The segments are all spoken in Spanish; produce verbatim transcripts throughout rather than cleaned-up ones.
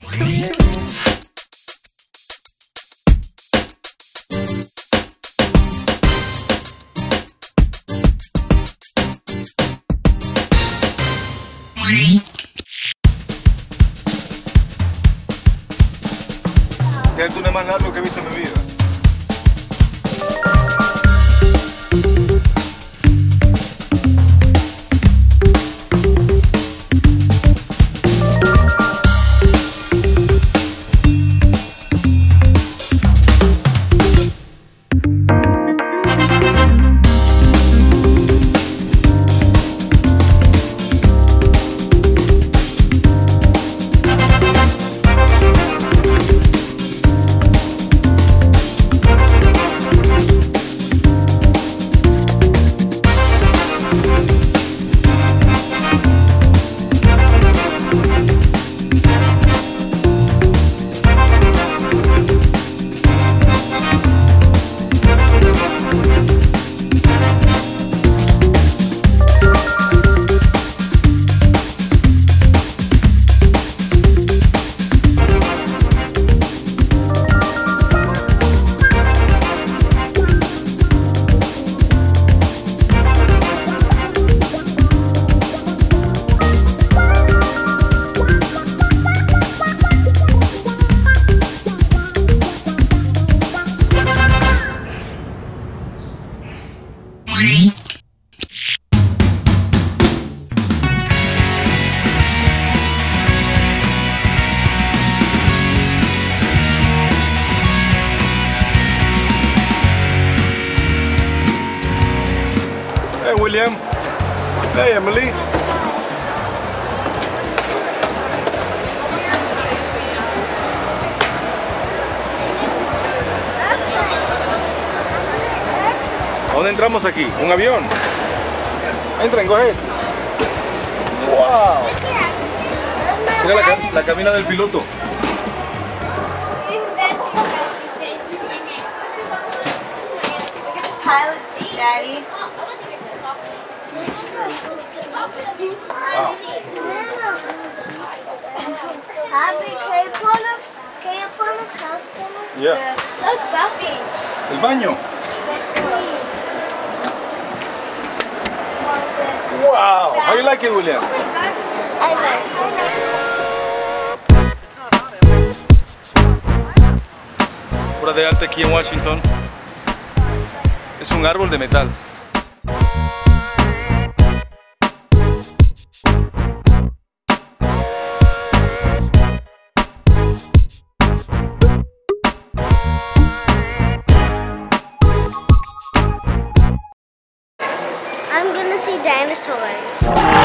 qué bien. Este es el túnel más largo que he visto en mi vida. Hey William. Hey Emily. ¿A dónde entramos aquí? ¿Un avión? Entren, coge. ¡Wow! Mira la, ca la cabina del piloto. Pilot seat, Daddy. Wow. Happy, can you pull up? Can you pull a cup? Yeah. Look, Buffy. El baño. So sweet. Wow. How you like it, William? I like it. Obra de arte aquí en Washington. Es un árbol de metal. I'm gonna see dinosaurs.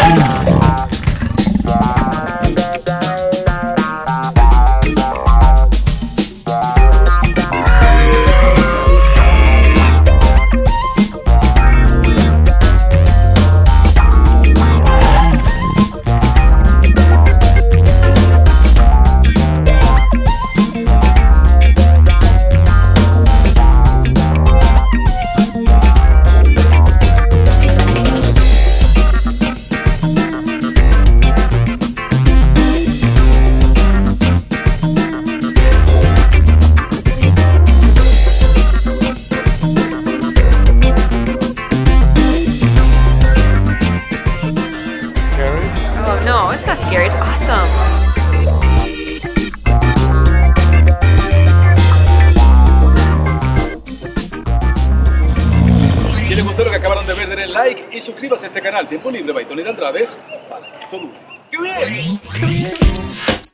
No, it's not scary, it's awesome. Si les gustó lo que acabaron de ver, denle like y suscríbase a este canal. Tiempo Libre by Tony de Andrades para que esto dure. ¡Qué bien! ¡Qué bien!